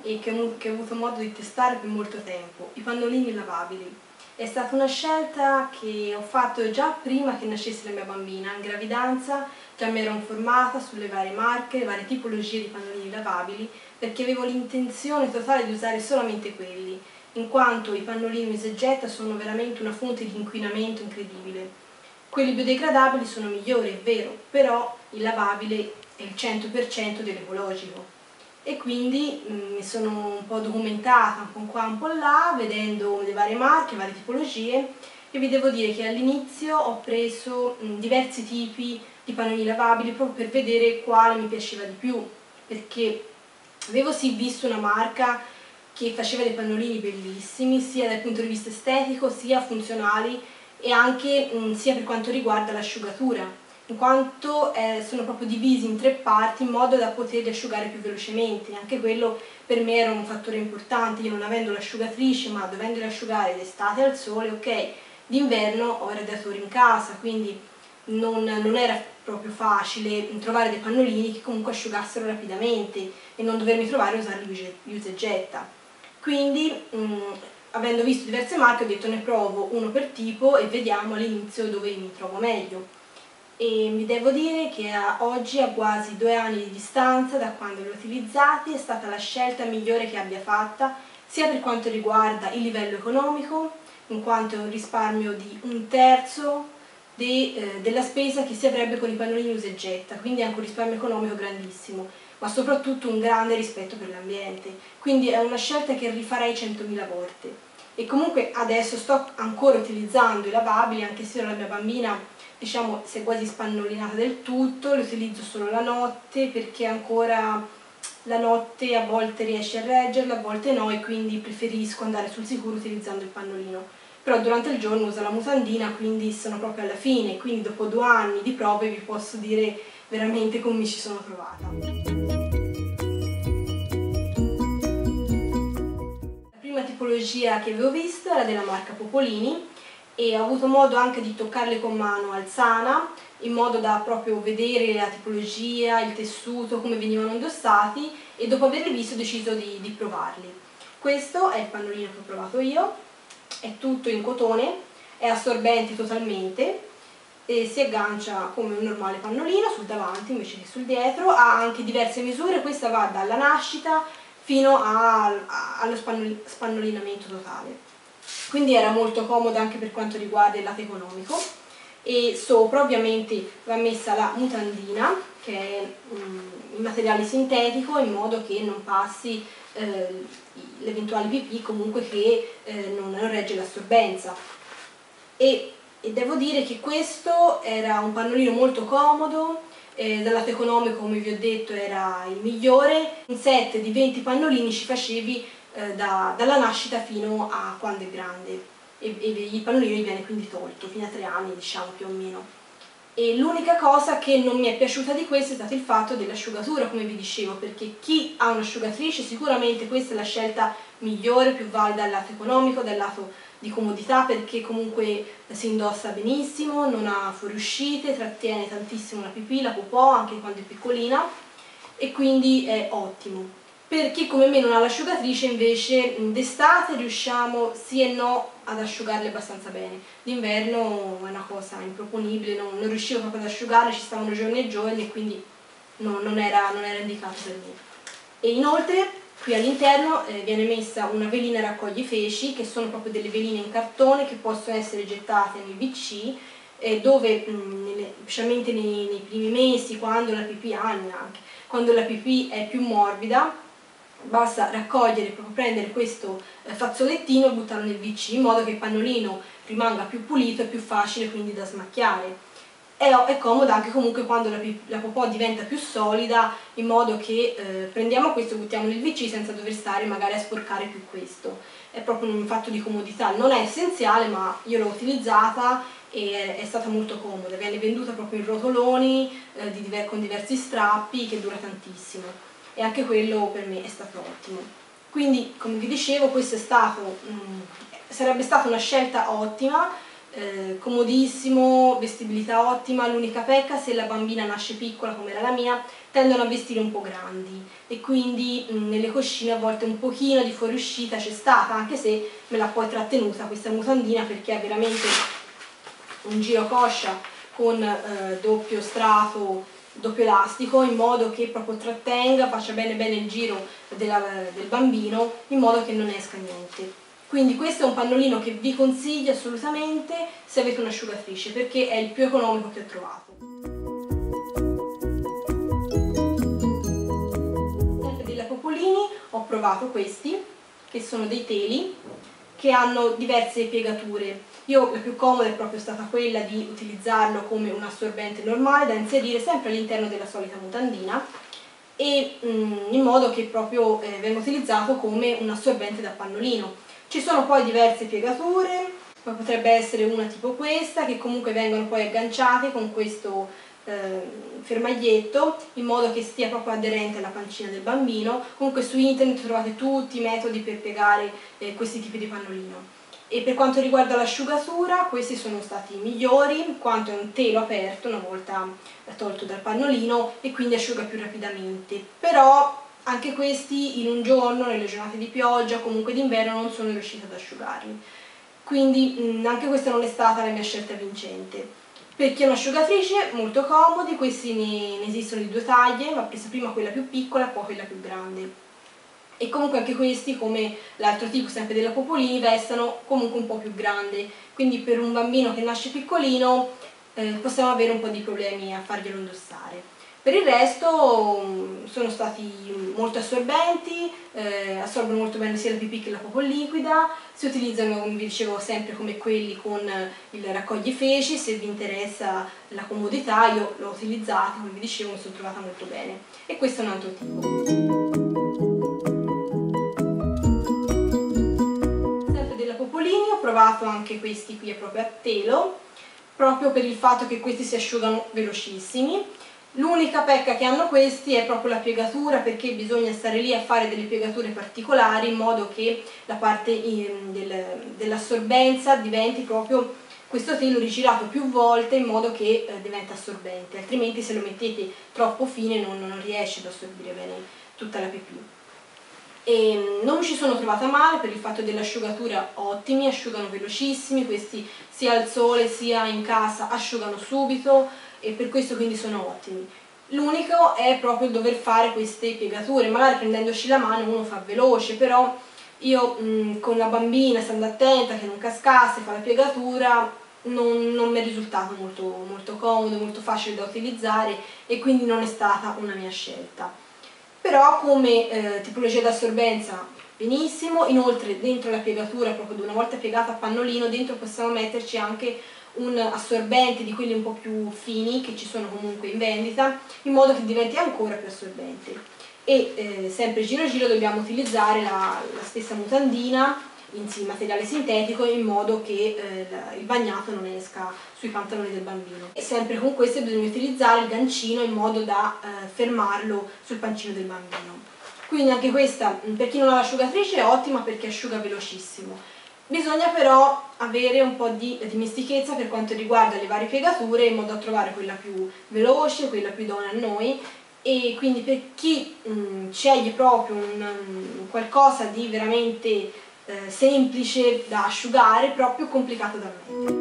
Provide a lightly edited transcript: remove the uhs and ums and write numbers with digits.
e che ho avuto modo di testare per molto tempo, i pannolini lavabili. È stata una scelta che ho fatto già prima che nascesse la mia bambina. In gravidanza già mi ero informata sulle varie marche, le varie tipologie di pannolini lavabili, perché avevo l'intenzione totale di usare solamente quelli, in quanto i pannolini usa e getta sono veramente una fonte di inquinamento incredibile. Quelli biodegradabili sono migliori, è vero, però il lavabile è il 100% dell'ecologico. E quindi mi sono un po' documentata un po' qua un po' là, vedendo le varie marche, le varie tipologie, e vi devo dire che all'inizio ho preso diversi tipi di pannolini lavabili proprio per vedere quale mi piaceva di più, perché avevo sì visto una marca che faceva dei pannolini bellissimi, sia dal punto di vista estetico, sia funzionali e anche sia per quanto riguarda l'asciugatura, in quanto sono proprio divisi in 3 parti in modo da poterli asciugare più velocemente. Anche quello per me era un fattore importante. Io non avendo l'asciugatrice ma dovendoli asciugare d'estate al sole, ok, d'inverno ho i radiatori in casa, quindi non era proprio facile trovare dei pannolini che comunque asciugassero rapidamente e non dovermi trovare a usarli usa e getta. Quindi avendo visto diverse marche ho detto ne provo uno per tipo e vediamo all'inizio dove mi trovo meglio. E mi devo dire che oggi, a quasi 2 anni di distanza da quando li ho utilizzati, è stata la scelta migliore che abbia fatta, sia per quanto riguarda il livello economico, in quanto è un risparmio di 1/3 della spesa che si avrebbe con i pannolini usa e getta, quindi anche un risparmio economico grandissimo, ma soprattutto un grande rispetto per l'ambiente. Quindi è una scelta che rifarei 100.000 volte. E comunque adesso sto ancora utilizzando i lavabili, anche se la mia bambina, diciamo, si è quasi spannolinata del tutto, li utilizzo solo la notte perché ancora la notte a volte riesce a reggerla, a volte no, e quindi preferisco andare sul sicuro utilizzando il pannolino. Però durante il giorno uso la mutandina, quindi sono proprio alla fine, quindi dopo 2 anni di prove vi posso dire veramente come mi ci sono trovata. La prima tipologia che avevo visto era della marca Popolini e ho avuto modo anche di toccarle con mano al Sana, in modo da proprio vedere la tipologia, il tessuto, come venivano indossati, e dopo averli visti ho deciso di provarli. Questo è il pannolino che ho provato io. È tutto in cotone, è assorbente totalmente e si aggancia come un normale pannolino sul davanti invece che sul dietro. Ha anche diverse misure, questa va dalla nascita fino allo spannolinamento totale. Quindi era molto comoda anche per quanto riguarda il lato economico. E sopra ovviamente va messa la mutandina, che è in materiale sintetico, in modo che non passi l'eventuale pipì, comunque che non regge l'assorbenza. E devo dire che questo era un pannolino molto comodo, dal lato economico, come vi ho detto, era il migliore. Un set di 20 pannolini ci facevi dalla nascita fino a quando è grande, e il pannolino gli viene quindi tolto fino a 3 anni, diciamo, più o meno. E l'unica cosa che non mi è piaciuta di questo è stato il fatto dell'asciugatura, come vi dicevo, perché chi ha un'asciugatrice sicuramente questa è la scelta migliore, più valida dal lato economico, dal lato di comodità, perché comunque si indossa benissimo, non ha fuoriuscite, trattiene tantissimo la pipì, la popò, anche quando è piccolina, e quindi è ottimo. Per chi come me non ha l'asciugatrice invece d'estate riusciamo sì e no ad asciugarle abbastanza bene, d'inverno è una cosa improponibile, non riuscivo proprio ad asciugarle, ci stavano giorni e giorni e quindi non era indicato per me. E inoltre qui all'interno viene messa una velina raccogli-feci, che sono proprio delle veline in cartone che possono essere gettate nel WC, dove specialmente nei primi mesi, quando la pipì anche, quando la pipì è più morbida, basta raccogliere, proprio prendere questo fazzolettino e buttarlo nel WC, in modo che il pannolino rimanga più pulito e più facile quindi da smacchiare. È comoda anche comunque quando la popò diventa più solida, in modo che prendiamo questo e buttiamo nel WC senza dover stare magari a sporcare più questo. È proprio un fatto di comodità, non è essenziale, ma io l'ho utilizzata e è stata molto comoda. Viene venduta proprio in rotoloni con diversi strappi, che dura tantissimo. E anche quello per me è stato ottimo. Quindi, come vi dicevo, questo sarebbe stata una scelta ottima comodissimo, vestibilità ottima. L'unica pecca, se la bambina nasce piccola come era la mia, tendono a vestire un po' grandi e quindi nelle coscine a volte un pochino di fuoriuscita c'è stata, anche se me l'ha poi trattenuta questa mutandina, perché è veramente un giro coscia con doppio strato, doppio elastico, in modo che proprio trattenga, faccia bene bene il giro del bambino, in modo che non esca niente. Quindi questo è un pannolino che vi consiglio assolutamente se avete un'asciugatrice, perché è il più economico che ho trovato. Sempre della Popolini ho provato questi, che sono dei teli, che hanno diverse piegature. Io la più comoda è proprio stata quella di utilizzarlo come un assorbente normale da inserire sempre all'interno della solita mutandina, e in modo che proprio venga utilizzato come un assorbente da pannolino. Ci sono poi diverse piegature, poi potrebbe essere una tipo questa, che comunque vengono poi agganciate con questo fermaglietto, in modo che stia proprio aderente alla pancina del bambino. Comunque su internet trovate tutti i metodi per piegare questi tipi di pannolino. E per quanto riguarda l'asciugatura, questi sono stati migliori, in quanto è un telo aperto una volta tolto dal pannolino e quindi asciuga più rapidamente. Però anche questi in un giorno, nelle giornate di pioggia o comunque d'inverno, non sono riuscita ad asciugarli. Quindi anche questa non è stata la mia scelta vincente. Per chi è un'asciugatrice, molto comodi, questi ne esistono di due taglie, va presa prima quella più piccola e poi quella più grande. E comunque anche questi, come l'altro tipo sempre della Popolini, vestano comunque un po' più grande, quindi per un bambino che nasce piccolino possiamo avere un po' di problemi a farglielo indossare. Per il resto sono stati molto assorbenti, assorbono molto bene sia la pipì che la popò liquida, si utilizzano, come vi dicevo, sempre come quelli con il raccogli-feci. Se vi interessa la comodità, io l'ho utilizzata, come vi dicevo, mi sono trovata molto bene. E questo è un altro tipo. Sempre della Popolini ho provato anche questi qui proprio a telo, proprio per il fatto che questi si asciugano velocissimi. L'unica pecca che hanno questi è proprio la piegatura, perché bisogna stare lì a fare delle piegature particolari in modo che la parte dell'assorbenza diventi proprio questo telo rigirato più volte in modo che diventa assorbente, altrimenti se lo mettete troppo fine non riesce ad assorbire bene tutta la pipì. E non mi ci sono trovata male per il fatto dell'asciugatura, ottimi, asciugano velocissimi, questi sia al sole sia in casa asciugano subito, e per questo quindi sono ottimi. L'unico è proprio il dover fare queste piegature, magari prendendoci la mano uno fa veloce, però io con la bambina, stando attenta che non cascasse, fa la piegatura, non mi è risultato molto comodo, molto facile da utilizzare, e quindi non è stata una mia scelta. Però come tipologia d'assorbenza benissimo. Inoltre dentro la piegatura, proprio una volta piegata a pannolino, dentro possiamo metterci anche un assorbente di quelli un po' più fini che ci sono comunque in vendita, in modo che diventi ancora più assorbente. E sempre giro giro dobbiamo utilizzare la stessa mutandina in materiale sintetico, in modo che il bagnato non esca sui pantaloni del bambino. E sempre con questo bisogna utilizzare il gancino in modo da fermarlo sul pancino del bambino. Quindi anche questa, per chi non ha l'asciugatrice, è ottima perché asciuga velocissimo. Bisogna però avere un po' di dimestichezza per quanto riguarda le varie piegature, in modo da trovare quella più veloce, quella più idonea a noi. E quindi per chi sceglie proprio qualcosa di veramente semplice da asciugare, però più complicato da me.